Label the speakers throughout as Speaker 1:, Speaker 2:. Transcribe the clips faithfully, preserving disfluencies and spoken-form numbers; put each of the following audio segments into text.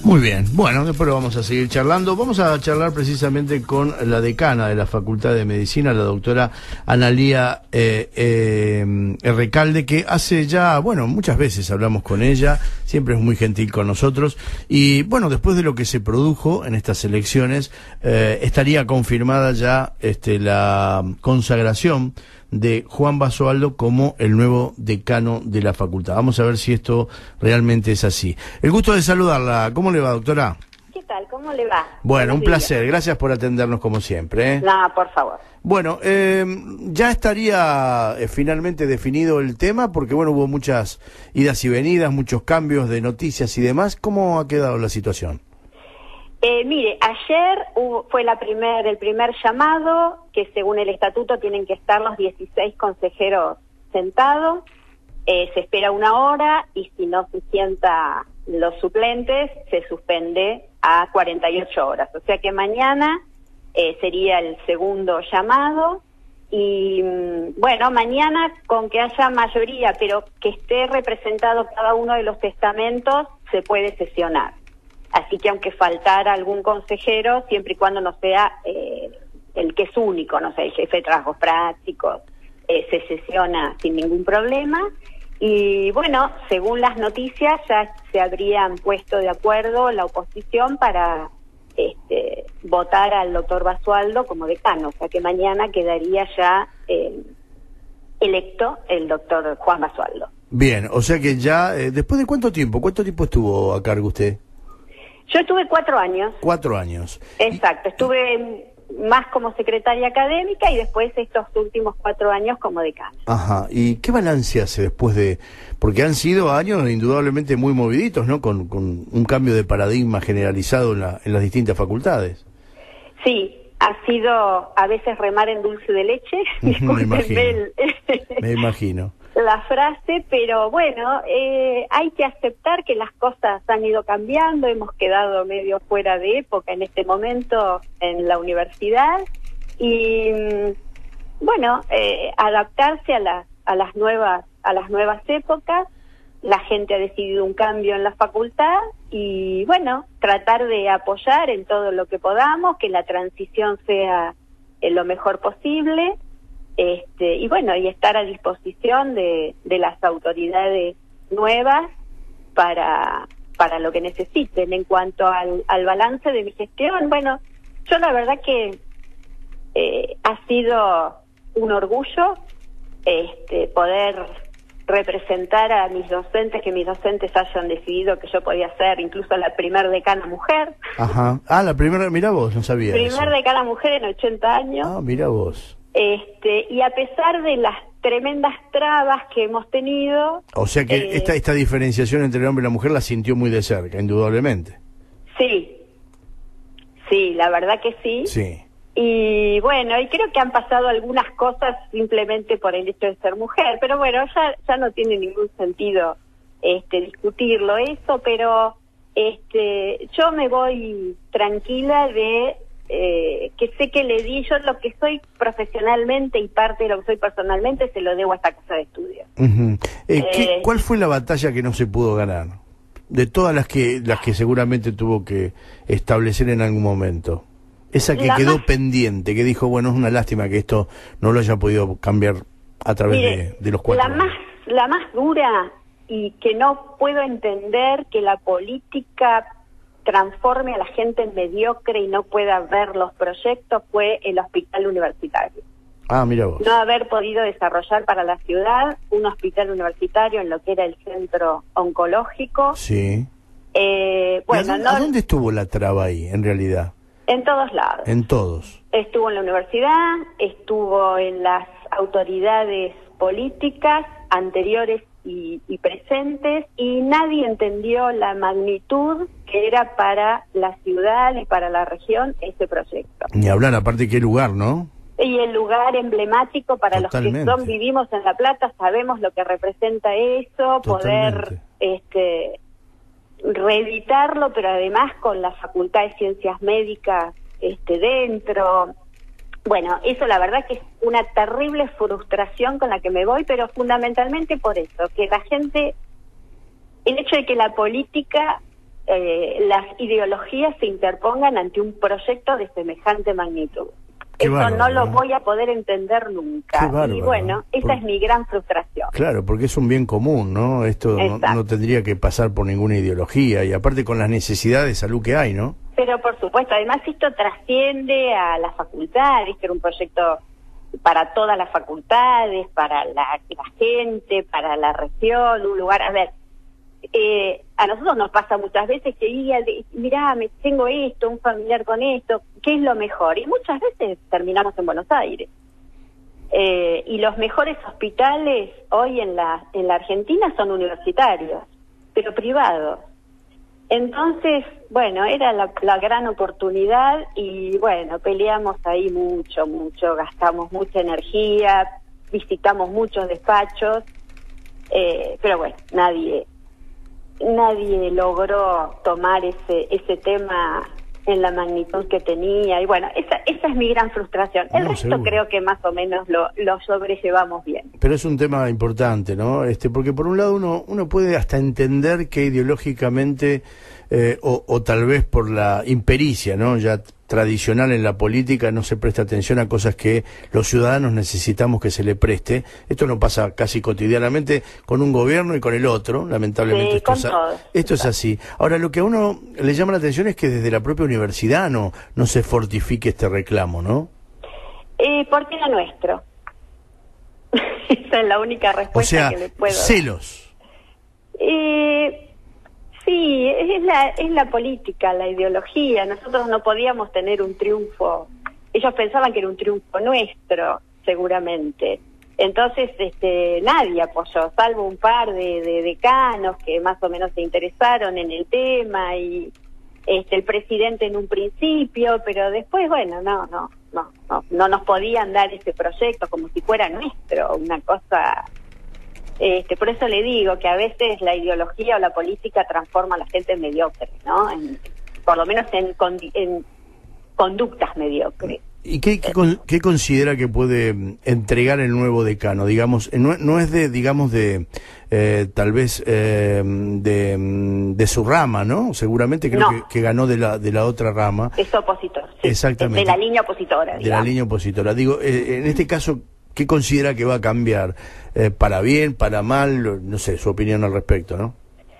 Speaker 1: Muy bien, bueno, después lo vamos a seguir charlando. Vamos a charlar precisamente con la decana de la Facultad de Medicina, la doctora Analía eh, eh, Recalde, que hace ya, bueno, muchas veces hablamos con ella, siempre es muy gentil con nosotros, y bueno, después de lo que se produjo en estas elecciones, eh, estaría confirmada ya este, la consagración de Juan Basualdo como el nuevo decano de la facultad. Vamos a ver si esto realmente es así. El gusto de saludarla. ¿Cómo le va, doctora?
Speaker 2: ¿Qué tal? ¿Cómo le va?
Speaker 1: Bueno,
Speaker 2: Buenos
Speaker 1: un
Speaker 2: días.
Speaker 1: placer. Gracias por atendernos como siempre, ¿eh?
Speaker 2: No, por favor.
Speaker 1: Bueno, eh, ya estaría eh, finalmente definido el tema, porque bueno, hubo muchas idas y venidas, muchos cambios de noticias y demás. ¿Cómo ha quedado la situación?
Speaker 2: Eh, mire, ayer hubo, fue la primer, el primer llamado, que según el estatuto tienen que estar los dieciséis consejeros sentados, eh, se espera una hora y si no se sienta los suplentes se suspende a cuarenta y ocho horas, o sea que mañana eh, sería el segundo llamado y bueno, mañana con que haya mayoría pero que esté representado cada uno de los testamentos se puede sesionar. Así que aunque faltara algún consejero, siempre y cuando no sea eh, el que es único, no sé, el jefe de trabajos prácticos, eh, se sesiona sin ningún problema. Y bueno, según las noticias ya se habrían puesto de acuerdo la oposición para este, votar al doctor Basualdo como decano, o sea que mañana quedaría ya eh, electo el doctor Juan Basualdo.
Speaker 1: Bien, o sea que ya, eh, ¿después de cuánto tiempo? ¿Cuánto tiempo estuvo a cargo usted?
Speaker 2: Yo estuve cuatro años.
Speaker 1: Cuatro años.
Speaker 2: Exacto, estuve más como secretaria académica y después estos últimos cuatro años como decana.
Speaker 1: Ajá, ¿y qué balance hace después de...? Porque han sido años indudablemente muy moviditos, ¿no? Con, con un cambio de paradigma generalizado en, la, en las distintas facultades.
Speaker 2: Sí, ha sido a veces remar en dulce de leche,
Speaker 1: Me imagino,
Speaker 2: el,
Speaker 1: me imagino.
Speaker 2: la frase, pero bueno, eh, hay que aceptar que las cosas han ido cambiando, hemos quedado medio fuera de época en este momento en la universidad y bueno, eh, adaptarse a las a las nuevas a las nuevas épocas. La gente ha decidido un cambio en la facultad y bueno, tratar de apoyar en todo lo que podamos, que la transición sea eh, lo mejor posible. Este, y bueno, y estar a disposición de, de las autoridades nuevas para, para lo que necesiten. En cuanto al, al balance de mi gestión, bueno, yo la verdad que eh, ha sido un orgullo este, poder representar a mis docentes, que mis docentes hayan decidido que yo podía ser incluso la primer decana mujer.
Speaker 1: Ajá. Ah, la primera, mira vos, no sabía
Speaker 2: Primer
Speaker 1: eso.
Speaker 2: decana mujer en ochenta años.
Speaker 1: Ah, mira vos.
Speaker 2: Este, y a pesar de las tremendas trabas que hemos tenido...
Speaker 1: O sea que
Speaker 2: eh,
Speaker 1: esta esta diferenciación entre el hombre y la mujer la sintió muy de cerca, indudablemente.
Speaker 2: Sí, sí, la verdad que sí.
Speaker 1: Sí.
Speaker 2: Y bueno, y creo que han pasado algunas cosas simplemente por el hecho de ser mujer, pero bueno, ya ya no tiene ningún sentido este discutirlo eso, pero este yo me voy tranquila de... Eh, que sé que le di yo lo que soy profesionalmente y parte de lo que soy personalmente se lo debo a esta casa de estudio.
Speaker 1: Uh-huh. eh, ¿qué,
Speaker 2: eh,
Speaker 1: ¿Cuál fue la batalla que no se pudo ganar? De todas las que las que seguramente tuvo que establecer en algún momento. Esa que
Speaker 2: la
Speaker 1: quedó
Speaker 2: más,
Speaker 1: pendiente, que dijo, bueno, es una lástima que esto no lo haya podido cambiar a través
Speaker 2: mire,
Speaker 1: de, de los cuatro
Speaker 2: la
Speaker 1: años.
Speaker 2: más la más dura y que no puedo entender que la política transforme a la gente en mediocre y no pueda ver los proyectos fue el hospital universitario.
Speaker 1: Ah, mira vos.
Speaker 2: No haber podido desarrollar para la ciudad un hospital universitario en lo que era el centro oncológico.
Speaker 1: Sí.
Speaker 2: Eh, bueno,
Speaker 1: ¿A, dónde,
Speaker 2: no,
Speaker 1: ¿A dónde estuvo la traba ahí, en realidad?
Speaker 2: En todos lados.
Speaker 1: En todos.
Speaker 2: Estuvo en la universidad, estuvo en las autoridades políticas anteriores y, y presentes, y nadie entendió la magnitud que era para la ciudad y para la región ese proyecto.
Speaker 1: Ni hablar, aparte qué lugar, ¿no?
Speaker 2: Y el lugar emblemático para
Speaker 1: Totalmente.
Speaker 2: los que son vivimos en La Plata, sabemos lo que representa eso,
Speaker 1: Totalmente.
Speaker 2: poder este reeditarlo, pero además con la Facultad de Ciencias Médicas este dentro. Bueno, eso la verdad que es una terrible frustración con la que me voy, pero fundamentalmente por eso, que la gente, el hecho de que la política eh, las ideologías se interpongan ante un proyecto de semejante magnitud.
Speaker 1: Qué
Speaker 2: Eso
Speaker 1: bárbaro,
Speaker 2: no lo
Speaker 1: ¿no?
Speaker 2: voy a poder entender nunca.
Speaker 1: Qué bárbaro,
Speaker 2: y bueno,
Speaker 1: ¿no?
Speaker 2: esa
Speaker 1: Por...
Speaker 2: es mi gran frustración.
Speaker 1: Claro, porque es un bien común, ¿no? Esto no, no tendría que pasar por ninguna ideología, y aparte con las necesidades de salud que hay, ¿no?
Speaker 2: Pero por supuesto, además esto trasciende a la facultad, este era un proyecto para todas las facultades, para la, la gente, para la región, un lugar, a ver, eh, a nosotros nos pasa muchas veces que diga, mirá, me tengo esto, un familiar con esto, ¿qué es lo mejor? Y muchas veces terminamos en Buenos Aires. Eh, y los mejores hospitales hoy en la, en la Argentina son universitarios, pero privados. Entonces, bueno, era la, la gran oportunidad y bueno, peleamos ahí mucho, mucho, gastamos mucha energía, visitamos muchos despachos, eh, pero bueno, nadie nadie logró tomar ese ese tema en la magnitud que tenía y bueno, esa esa es mi gran frustración. El
Speaker 1: No,
Speaker 2: resto
Speaker 1: seguro.
Speaker 2: creo que más o menos lo, lo sobrellevamos bien.
Speaker 1: Pero es un tema importante, ¿no? Este, porque por un lado uno uno puede hasta entender que ideológicamente eh, o, o tal vez por la impericia, ¿no? Ya tradicional en la política no se presta atención a cosas que los ciudadanos necesitamos que se le preste. Esto no pasa casi cotidianamente con un gobierno y con el otro, lamentablemente.
Speaker 2: Sí,
Speaker 1: esto
Speaker 2: con
Speaker 1: es, a-
Speaker 2: todos.
Speaker 1: esto es así. Ahora, lo que a uno le llama la atención es que desde la propia universidad no, no se fortifique este reclamo, ¿no?
Speaker 2: Eh, porque era nuestro. Esa es la única
Speaker 1: O
Speaker 2: respuesta
Speaker 1: sea,
Speaker 2: que le puedo dar.
Speaker 1: celos.
Speaker 2: Eh, sí, es la, es la política, la ideología. Nosotros no podíamos tener un triunfo. Ellos pensaban que era un triunfo nuestro, seguramente. Entonces, este, nadie apoyó, salvo un par de, de decanos que más o menos se interesaron en el tema y este, el presidente en un principio, pero después, bueno, no, no, no, no, no nos podían dar ese proyecto como si fuera nuestro, una cosa. Este, por eso le digo que a veces la ideología o la política transforma a la gente en mediocre, ¿no? En, por lo menos en, condi- en conductas mediocres.
Speaker 1: ¿Y qué, qué, con- qué considera que puede mm, entregar el nuevo decano? Digamos, eh, no, no es de, digamos, de, eh, tal vez, eh, de, mm, de su rama, ¿no? Seguramente creo
Speaker 2: No.
Speaker 1: que, que ganó de la, de la otra rama.
Speaker 2: Es opositor, sí.
Speaker 1: Exactamente.
Speaker 2: De la línea opositora,
Speaker 1: De la
Speaker 2: digamos.
Speaker 1: línea opositora. Digo, eh, en este caso, ¿qué considera que va a cambiar? Eh, ¿Para bien, para mal? No sé, su opinión al respecto, ¿no?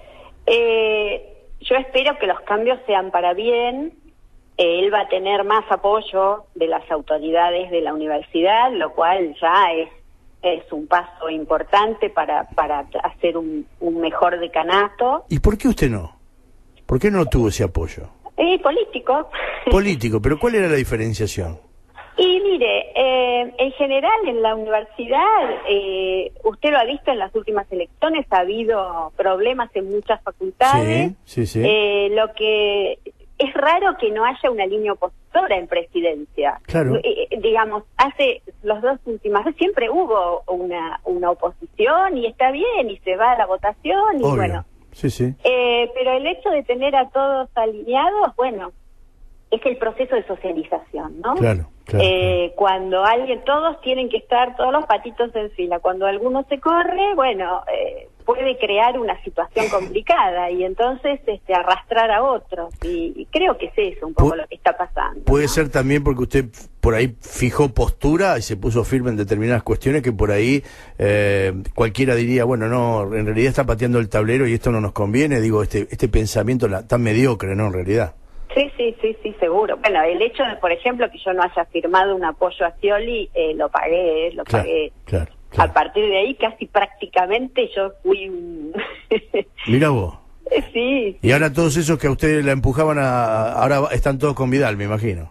Speaker 2: Eh, yo espero que los cambios sean para bien. Eh, él va a tener más apoyo de las autoridades de la universidad, lo cual ya es es un paso importante para para hacer un, un mejor decanato.
Speaker 1: ¿Y por qué usted no? ¿Por qué no tuvo ese apoyo?
Speaker 2: Eh, político.
Speaker 1: Político, pero ¿cuál era la diferenciación?
Speaker 2: Y mire, eh, en general en la universidad, eh, usted lo ha visto en las últimas elecciones, ha habido problemas en muchas facultades.
Speaker 1: Sí, sí, sí.
Speaker 2: Eh, lo que es raro que no haya una línea opositora en presidencia.
Speaker 1: Claro.
Speaker 2: Eh, eh, digamos, hace los dos últimas veces siempre hubo una, una oposición y está bien y se va a la votación y
Speaker 1: Obvio.
Speaker 2: bueno.
Speaker 1: Sí, sí.
Speaker 2: Eh, pero el hecho de tener a todos alineados, bueno, es el proceso de socialización, ¿no?
Speaker 1: Claro, claro,
Speaker 2: Eh, cuando alguien, todos tienen que estar, todos los patitos en fila. Cuando alguno se corre, bueno, eh, puede crear una situación complicada y entonces este arrastrar a otros. Y, y creo que es eso un poco
Speaker 1: Pu-
Speaker 2: lo que está pasando.
Speaker 1: Puede
Speaker 2: ¿no?
Speaker 1: ser también porque usted por ahí fijó postura y se puso firme en determinadas cuestiones que por ahí eh, cualquiera diría, bueno, no, en realidad está pateando el tablero y esto no nos conviene. Digo, este este pensamiento la- tan mediocre, ¿no? En realidad.
Speaker 2: Sí, sí, sí, sí, seguro. Bueno, el hecho de, por ejemplo, que yo no haya firmado un apoyo a Scioli, eh, lo pagué, lo
Speaker 1: Claro,
Speaker 2: pagué.
Speaker 1: claro, claro.
Speaker 2: A partir de ahí, casi prácticamente yo fui un...
Speaker 1: Mira vos.
Speaker 2: sí,
Speaker 1: Y ahora todos esos que a usted la empujaban a... Ahora están todos con Vidal, me imagino.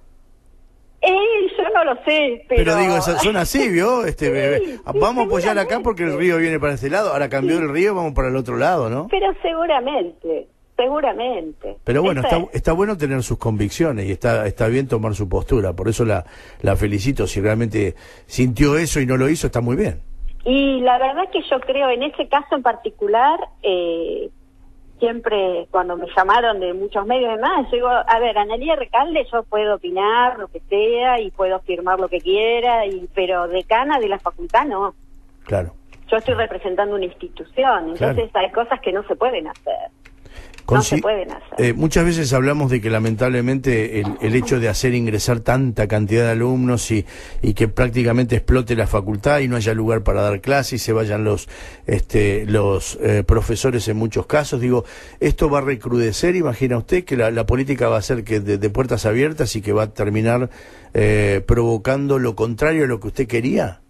Speaker 2: eh, yo no lo sé, pero...
Speaker 1: Pero digo, esas- son así, ¿vio? Este,
Speaker 2: Sí,
Speaker 1: bebé.
Speaker 2: sí,
Speaker 1: Vamos a apoyar acá
Speaker 2: seguramente.
Speaker 1: porque el río viene para este lado. Ahora cambió el río, vamos para el otro lado, ¿no?
Speaker 2: Pero seguramente, seguramente.
Speaker 1: Pero bueno,
Speaker 2: Esa
Speaker 1: está,
Speaker 2: es-
Speaker 1: está bueno tener sus convicciones y está está bien tomar su postura. Por eso la, la felicito. Si realmente sintió eso y no lo hizo, está muy bien.
Speaker 2: Y la verdad que yo creo, en ese caso en particular, eh, siempre cuando me llamaron de muchos medios y demás, yo digo, a ver, Analía Recalde, yo puedo opinar lo que sea y puedo firmar lo que quiera, y pero decana de la facultad no.
Speaker 1: Claro.
Speaker 2: Yo estoy representando una institución, entonces
Speaker 1: Claro.
Speaker 2: hay cosas que no se pueden hacer. no se pueden hacer.
Speaker 1: Eh, muchas veces hablamos de que lamentablemente el, el hecho de hacer ingresar tanta cantidad de alumnos y, y que prácticamente explote la facultad y no haya lugar para dar clases y se vayan los este, los eh, profesores en muchos casos, digo, esto va a recrudecer, imagina usted que la, la política va a ser que de, de puertas abiertas y que va a terminar eh, provocando lo contrario a lo que usted quería.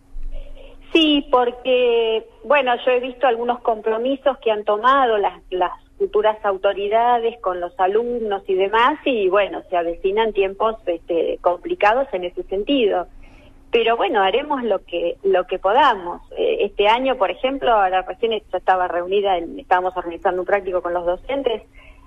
Speaker 2: Sí, porque, bueno, yo he visto algunos compromisos que han tomado las, las futuras autoridades con los alumnos y demás, y bueno, se avecinan tiempos este, complicados en ese sentido. Pero bueno, haremos lo que lo que podamos. Eh, este año, por ejemplo, ahora recién yo estaba reunida, en, estábamos organizando un práctico con los docentes,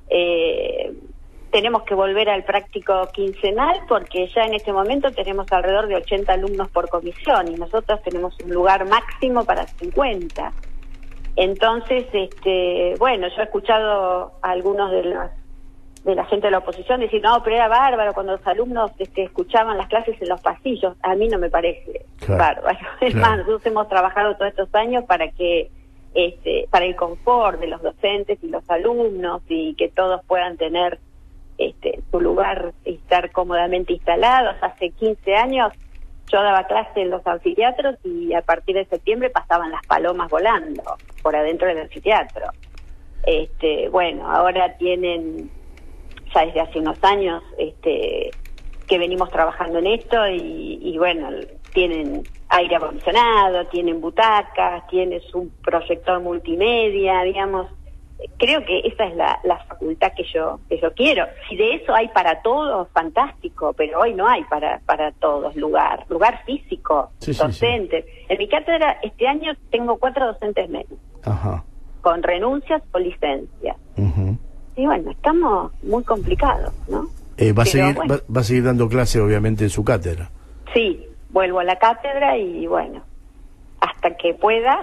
Speaker 2: eh, tenemos que volver al práctico quincenal porque ya en este momento tenemos alrededor de ochenta alumnos por comisión y nosotros tenemos un lugar máximo para cincuenta. Entonces, este, bueno, yo he escuchado a algunos de los de la gente de la oposición decir, no, pero era bárbaro cuando los alumnos este, escuchaban las clases en los pasillos. A mí no me parece claro, bárbaro. Es claro. más, nosotros hemos trabajado todos estos años para que, este, para el confort de los docentes y los alumnos y que todos puedan tener este, su lugar y estar cómodamente instalados. Hace quince años yo daba clase en los anfiteatros y a partir de septiembre pasaban las palomas volando por adentro del anfiteatro. Este, bueno, ahora tienen, ya desde hace unos años, este, que venimos trabajando en esto y, y bueno, tienen aire acondicionado, tienen butacas, tienen su proyector multimedia, digamos. Creo que esa es la, la facultad que yo que yo quiero. Si de eso hay para todos, fantástico, pero hoy no hay para para todos lugar, lugar físico, sí, docentes. Sí, sí. En mi cátedra este año tengo cuatro docentes menos, Ajá. con renuncias o licencias. Uh-huh. Y bueno, estamos muy complicados, ¿no?
Speaker 1: Eh, va, a
Speaker 2: pero,
Speaker 1: seguir,
Speaker 2: bueno,
Speaker 1: va, va a seguir dando clase, obviamente, en su cátedra.
Speaker 2: Sí, vuelvo a la cátedra y bueno, hasta que pueda.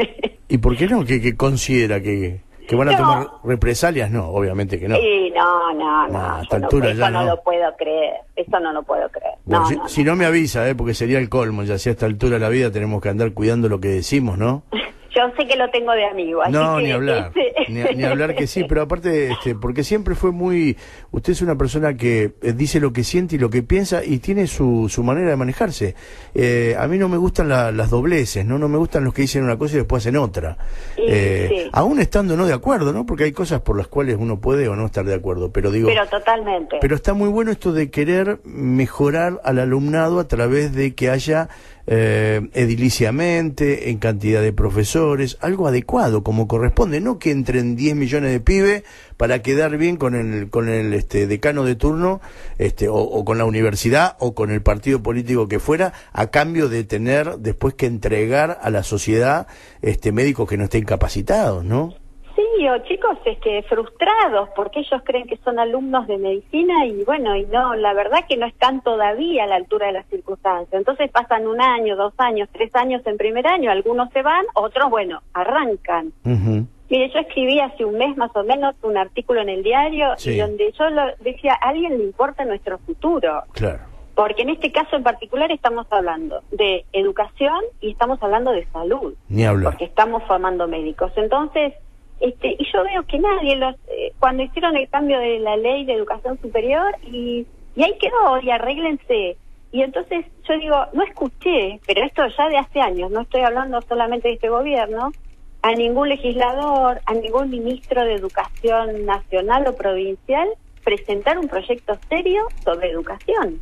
Speaker 1: ¿Y por qué no? ¿Qué, qué considera que...? ¿Que van a no. tomar represalias? No, obviamente que no.
Speaker 2: Sí, no, no, no.
Speaker 1: A esta altura
Speaker 2: no,
Speaker 1: ya
Speaker 2: eso no.
Speaker 1: no
Speaker 2: lo puedo creer. Eso no lo puedo creer.
Speaker 1: Bueno,
Speaker 2: no,
Speaker 1: si
Speaker 2: no,
Speaker 1: si
Speaker 2: no.
Speaker 1: no me avisa, ¿eh? Porque sería el colmo. Ya si a esta altura de la vida tenemos que andar cuidando lo que decimos, ¿no?
Speaker 2: Yo sé que lo tengo de amigo. Así
Speaker 1: no,
Speaker 2: que
Speaker 1: ni hablar.
Speaker 2: Ese...
Speaker 1: Ni, ni hablar que sí, pero aparte, este, porque siempre fue muy... Usted es una persona que dice lo que siente y lo que piensa y tiene su, su manera de manejarse. Eh, a mí no me gustan la, las dobleces, ¿no? No me gustan los que dicen una cosa y después hacen otra.
Speaker 2: Sí,
Speaker 1: eh,
Speaker 2: sí.
Speaker 1: Aún estando no de acuerdo, ¿no? Porque hay cosas por las cuales uno puede o no estar de acuerdo, pero digo...
Speaker 2: Pero totalmente.
Speaker 1: Pero está muy bueno esto de querer mejorar al alumnado a través de que haya... Eh, ediliciamente, en cantidad de profesores, algo adecuado como corresponde, no que entren diez millones de pibes para quedar bien con el con el este decano de turno, este o, o con la universidad o con el partido político que fuera, a cambio de tener después que entregar a la sociedad este médicos que no estén capacitados, ¿no?
Speaker 2: Sí, o chicos este, frustrados porque ellos creen que son alumnos de medicina y bueno, y no, la verdad que no están todavía a la altura de las circunstancias. Entonces pasan un año, dos años, tres años en primer año, algunos se van, otros, bueno, arrancan. Uh-huh. Mire, yo escribí hace un mes más o menos un artículo en el diario sí. y donde yo lo decía, a alguien le importa nuestro futuro.
Speaker 1: Claro.
Speaker 2: Porque en este caso en particular estamos hablando de educación y estamos hablando de salud.
Speaker 1: Ni hablar.
Speaker 2: Porque estamos formando médicos. Entonces... Este, y yo veo que nadie, los eh, cuando hicieron el cambio de la ley de educación superior, y, y ahí quedó, y arréglense. Y entonces yo digo, no escuché, pero esto ya de hace años, no estoy hablando solamente de este gobierno, a ningún legislador, a ningún ministro de educación nacional o provincial, presentar un proyecto serio sobre educación.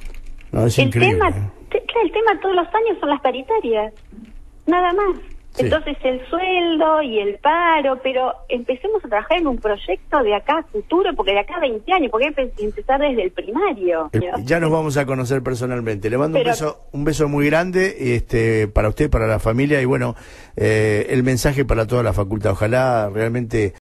Speaker 1: No, es
Speaker 2: el
Speaker 1: increíble.
Speaker 2: tema, te, el tema todos los años son las paritarias, nada más. Sí. Entonces el sueldo y el paro, pero empecemos a trabajar en un proyecto de acá a futuro, porque de acá a veinte años, porque hay que empezar desde el primario.
Speaker 1: El, ya nos vamos a conocer personalmente. Le mando pero, un beso un beso muy grande este para usted, para la familia y bueno, eh, el mensaje para toda la facultad. Ojalá realmente